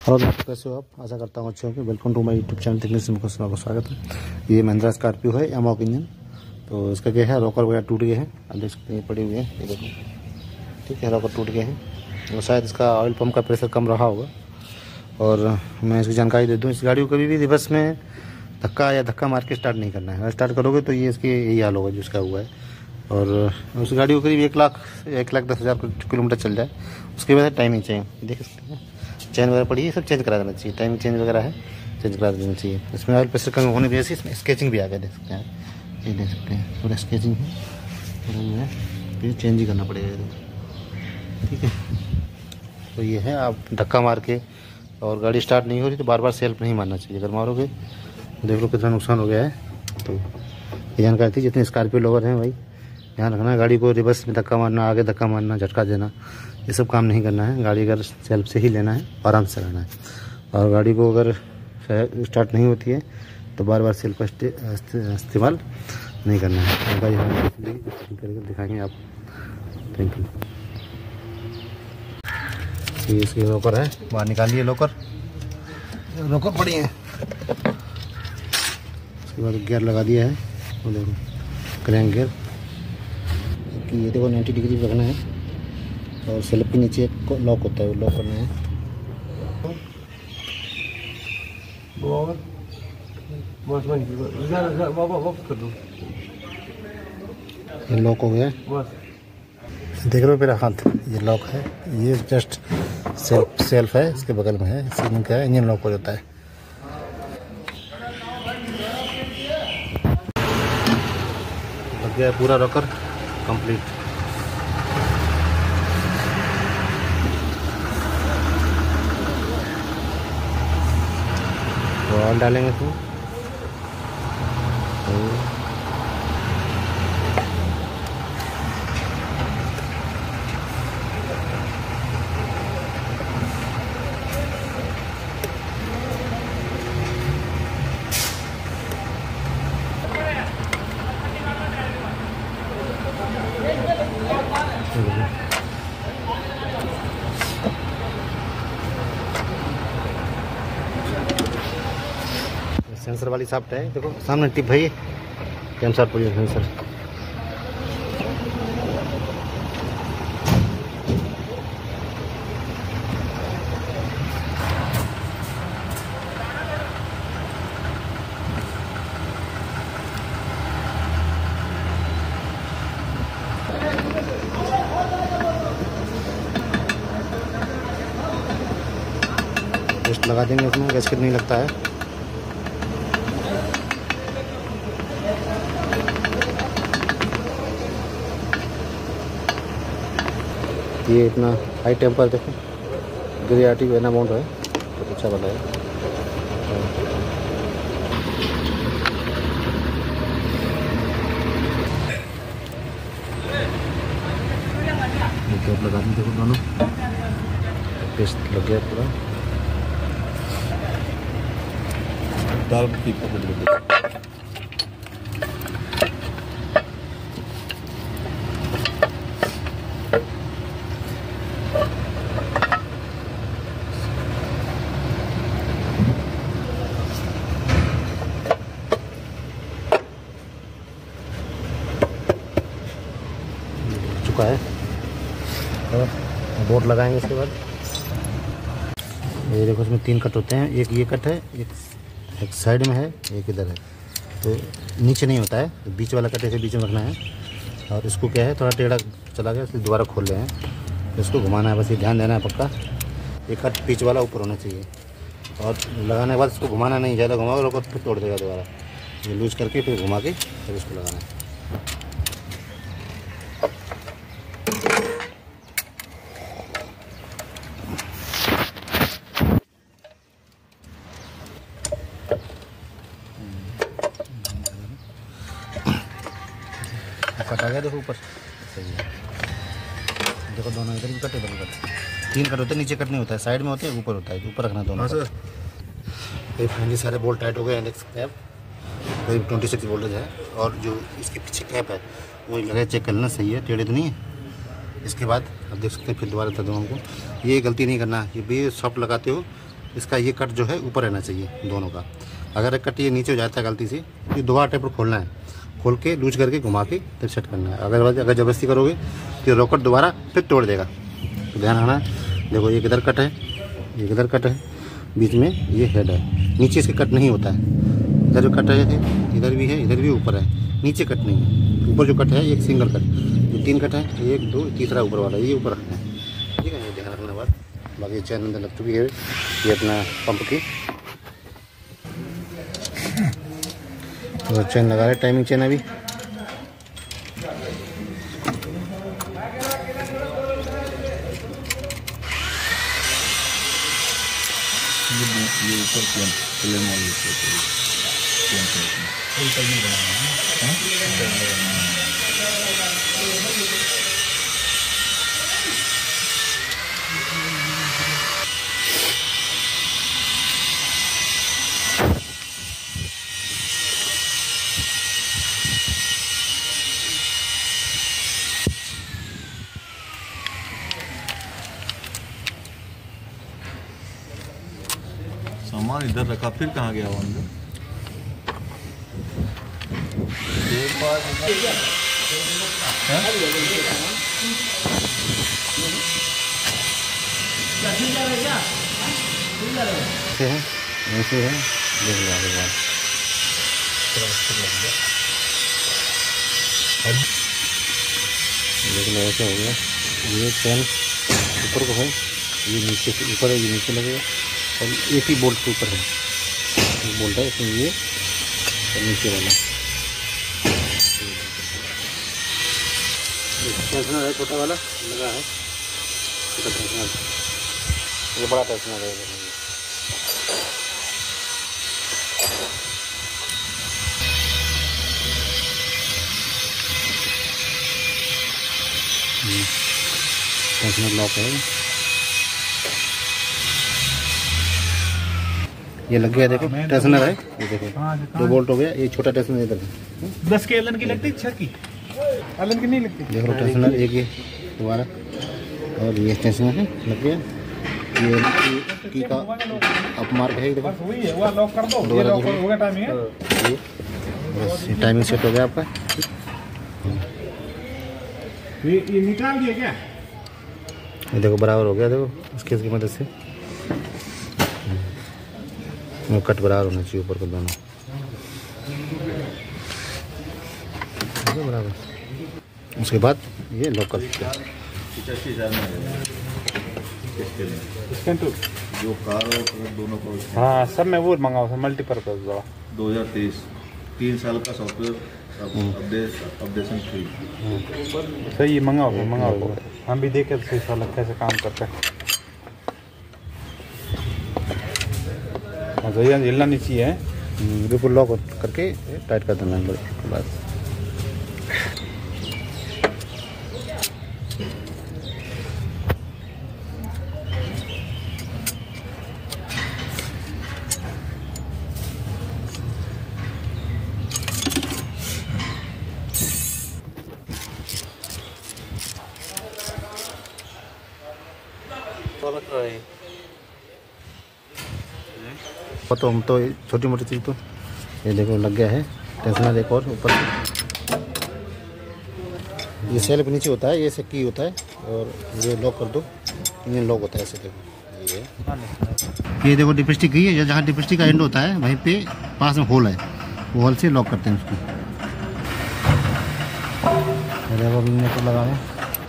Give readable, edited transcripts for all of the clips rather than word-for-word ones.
Hello दोस्तों, कैसे हो आप? आशा करता हूँ अच्छे होंगे। Welcome to my YouTube channel technique में आपका स्वागत है। ये महिंद्रा स्कॉर्पियो है, एमॉक इंजन। तो इसका क्या है, रॉकर वगैरह टूट गए हैं। आप देख सकते हैं, पड़े हुए हैं, ये देखो। ठीक है, रॉकर टूट गए हैं और शायद इसका ऑयल पंप का प्रेशर कम रहा होगा। और मैं इसकी जानकारी दे दूँ, इस गाड़ी को कभी भी रिवर्स में धक्का मार के स्टार्ट नहीं करना है। अगर स्टार्ट करोगे तो ये इसकी यही हाल होगा जिसका हुआ है। और उस गाड़ी को करीब 1,10,000 किलोमीटर चल जाए, उसके बाद टाइमिंग चाहिए। देख सकते हैं, चेन वगैरह पड़ी है, सब चेंज करा देना चाहिए। टाइमिंग चेंज वगैरह है, चेंज करा देना चाहिए। इसमें ऑयल प्रेशर कम होने की वजह से इसमें स्केचिंग भी आ गया, देख सकते हैं। ये देख सकते हैं, पूरा स्केचिंग है, पूरा ये है, फिर चेंज ही करना पड़ेगा। ठीक है, तो ये है, आप धक्का मार के और गाड़ी स्टार्ट नहीं हो रही तो बार बार सेल्फ नहीं मारना चाहिए। अगर मारोगे देख लो कितना नुकसान हो गया है। तो ये जानकारी थी। जितने स्कॉर्पियो लोवर हैं भाई, ध्यान रखना, गाड़ी को रिवर्स में धक्का मारना, आगे धक्का मारना, झटका देना, ये सब काम नहीं करना है। गाड़ी अगर सेल्फ से ही लेना है, आराम से रहना है। और गाड़ी को अगर स्टार्ट नहीं होती है तो बार बार सेल्फ का इस्तेमाल नहीं करना है। गाड़ी हम करके दिखाएंगे आप। Thank you. ये इसकी लॉकर है, बाहर निकालिए लॉकर पड़ी है। उसके बाद गियर लगा दिया है, वो देखो, क्रैंक गियर। ये देखो 90 डिग्री रखना है और सेल्फ के नीचे लॉक होता है, वो लॉक करना है। ये लॉक हो गया, देख रहे हो मेरा हाथ, ये लॉक है। ये जस्ट सेल्फ है, इसके बगल में है। इसमें क्या है, इंजन लॉक हो जाता है। लग गया है पूरा रॉकर कंप्लीट। तो ऑयल डालेंगे तो सेंसर वाली शाफ्ट है, देखो सामने टिप है, कैमशॉट पोजीशन सेंसर। टेस्ट लगा देंगे इसमें, गैसकेट नहीं लगता है। ये इतना हाई टेम्पर देखो, ग्रेआटी वेना माउंट है, बहुत अच्छा वाला है। कैप लगा दें, देखो दोनों पेस्ट लग गया पूरा। दाल की चुका है। बोर्ड लगाएंगे इसके बाद। ये देखो, इसमें 3 कट होते हैं। एक ये कट है, एक साइड में है, एक इधर है। तो नीचे नहीं होता है, तो बीच वाला कट ऐसे बीच में रखना है। और इसको क्या है, थोड़ा टेढ़ा चला गया, इसलिए दोबारा खोल रहे हैं। तो इसको घुमाना है, बस ये ध्यान देना है पक्का। ये कट बीच वाला ऊपर होना चाहिए। और लगाने के बाद इसको घुमाना नहीं, ज़्यादा घुमाओ रोको फिर तोड़ देगा दोबारा। ये लूज करके फिर घुमा के फिर इसको लगाना है। कट आ गया, देखो ऊपर सही है। देखो दोनों इधर भी कट, इधर भी कट। 3 कट होते हैं, नीचे कट नहीं होता है, साइड में होते हैं, ऊपर होता है। ऊपर रखना दोनों। ये फाइनली सारे बोल्ट टाइट हो गए हैं, देख सकते हैं आप। करीब 26 वोल्टेज है। और जो इसके पीछे कैप है वो लगे, चेक कर लेना सही है, टेढ़े तो नहीं है। इसके बाद आप देख सकते हैं, फिर दोबारा बता दूँ हमको, ये गलती नहीं करना। ये भी सॉफ्ट लगाते हो इसका ये कट जो है ऊपर रहना चाहिए दोनों का। अगर कट ये नीचे हो जाता है गलती से तो दोबारा टेप पर खोलना है, खोल के लूज करके घुमा के फिर सेट करना है। अगर ज़बरदस्ती करोगे तो रॉकेट दोबारा फिर तोड़ देगा। तो ध्यान रखना। देखो ये किधर कट है, ये किधर कट है, बीच में ये हेड है, नीचे इसके कट नहीं होता है। इधर जो कट है इधर भी है, इधर भी ऊपर है, नीचे कट नहीं है। ऊपर जो कट है एक सिंगल कट, ये 3 कट है, 1 2 तीसरा ऊपर वाला ये ऊपर रखना है, ठीक है। ये ध्यान रखने के बाद बाकी चैन अंदर लग चुकी है ये अपना पंप की। तो चैन लगा रहे, टाइमिंग चैन अभी ये ऊपर प्लेन वाली सामान इधर रखा, फिर कहाँ गया वो अंदर? ऐसे है, देख लो आगे बात। देख लो ऐसे हो गया। ये चैन ऊपर को है, ये नीचे से ऊपर है, ये नीचे लगेगा और एक ही बोल्ट के ऊपर है, एक बोल्ट है इसमें ये और नीचे वाला टेंशनर है, छोटा वाला लगा है, छोटा टेंशनर, ये बड़ा टेंशनर है। टेंशनर लॉक है, ये लग गया। देखो टेंशनर है, ये देखो 2 बोल्ट हो गया। ये छोटा टेंशनर इधर है, 10 के एलन की लगती है, 6 की एलन की नहीं लगती। देख लो टेंशनर एक ये दोबारा, और ये टेंशनर है लग गया। ये की का अप मार्क है, देखो वही है, वो लॉक कर दो, ये लॉक हो गया। टाइमिंग है, ये टाइमिंग सेट हो गया आपका। ये निकाल दिया क्या? ये देखो बराबर हो गया, देखो इसके की मदद से कट बराबर होना चाहिए ऊपर को दोनों, बराबर। उसके बाद ये लॉक कर सकते हैं। जो कार और दोनों को, हाँ सब में वो मंगाओ सर, मल्टीपर्पज वाला 2023 3 साल का सॉफ्टवेयर अपडेशन फ्री। सही मंगाओ, हम भी देखे तो सही साल कैसे काम करता है। हिलना नहीं चाहिए, बिल्कुल लॉक करके टाइट कर देना है बस। तो हम तो छोटी मोटी चीज़ तो ये देखो लग गया है टेंशनर एक और ऊपर। ये सेल्फ नीचे होता है, ये से की होता है, और ये लॉक कर दो, ये लॉक होता है ऐसे। देखो ये देखो डिप्स्टिक की है, जहाँ डिप्स्टिक का एंड होता है वहीं पे पास में होल है, वो होल से लॉक करते हैं उसको। तो लगा है,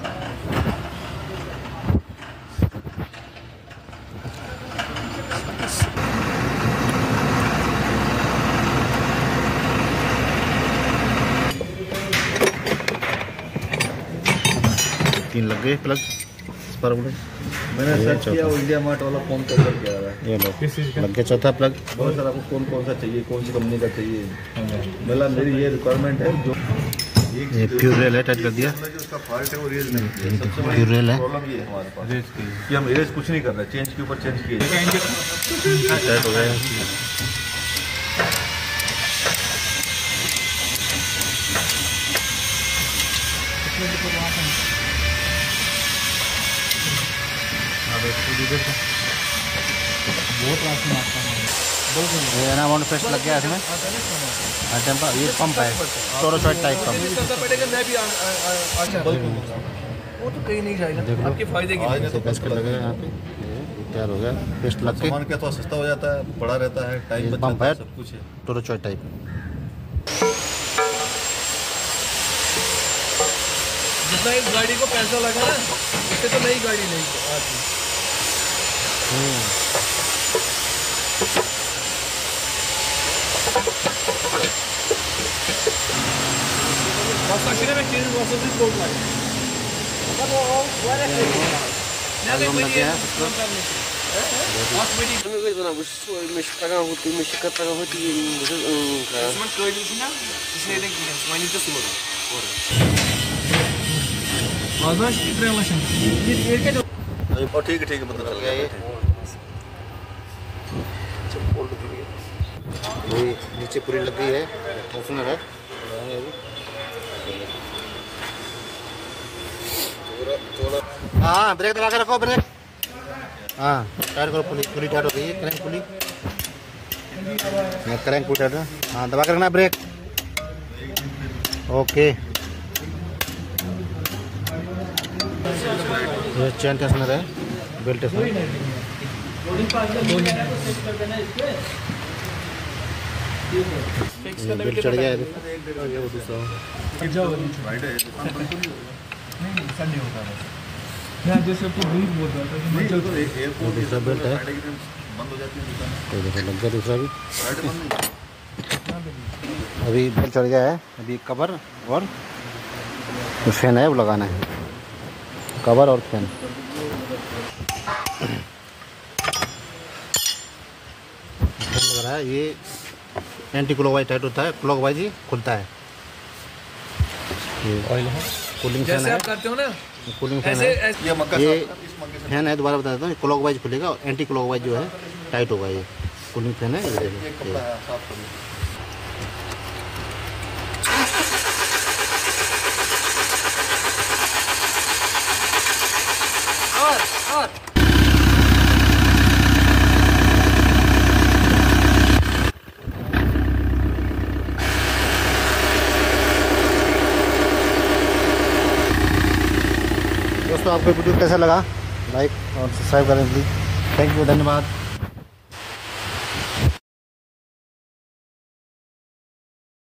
लग गए प्लग इस पर। मैंने सर्च किया, इंडिया मार्ट वाला फोन कर करके आ रहा है। ये लो लग गया चौथा प्लग। बहुत सारा आपको कौन सा चाहिए, कौन सी कंपनी का चाहिए, मतलब मेरी ये रिक्वायरमेंट है। जो ये प्योर रेल है, टाइट कर दिया। उसका फॉल्ट है वो रेज नहीं है, सबसे बड़ी प्योर रेल है। प्रॉब्लम ये है हमारे पास कि हम रेज कुछ नहीं कर रहे, चेंज के ऊपर चेंज किए, टाइट हो गया। ये अनाउंड पेस्ट लग गया इसमें। टेम्पर ये पंप है, टोरोचॉइड टाइप पंप। वो तो कहीं नहीं जाएगा, आपके फायदे के लिए। पेस्ट लगेगा यहाँ पे, तैयार हो गया पेस्ट लग के। सामान क्या थोड़ा सस्ता हो जाता है, बड़ा रहता है, टाइम पंप है, सब कुछ है। Trochoid type. जितना इस गाड़ी को पैसा लगा ना, उससे तो नई गाड़ी नहीं आती। ठीक है पता चल गया। ये नीचे पूरी लग गई है, ओपनर है। हाँ ब्रेक दबा के रखो, ब्रेक। हाँ टायर करो, पूरी टायर हो गई है, crank pulley, crank pulley tyre. हाँ दबा के रखना ब्रेक। ओके, ये चेन टेंशनर है, बेल्ट टेंशनर। बेल्ट चढ़ गया है। जैसे आपको नहीं बोल रहा था कि मैं चल दूसरा बेल्ट है, तो देखो लग गया दूसरा भी। अभी बेल्ट चढ़ गया है। अभी कवर और फैन है, वो लगाना है, कवर और फैन। फैन लग रहा है। ये एंटी क्लॉकवाइज टाइट होता है, क्लॉकवाइज ही खुलता है। ये ऑयल है, कूलिंग फैन है, आप करते हो ना, कूलिंग फैन है। ये फैन है, दोबारा बता देता हूँ, क्लॉकवाइज खुलेगा और एंटी क्लॉकवाइज जो है टाइट होगा। ये कूलिंग फैन है। ये देखो, दोस्तों आपको वीडियो कैसा लगा, लाइक और सब्सक्राइब करें प्लीज़। थैंक यू, धन्यवाद।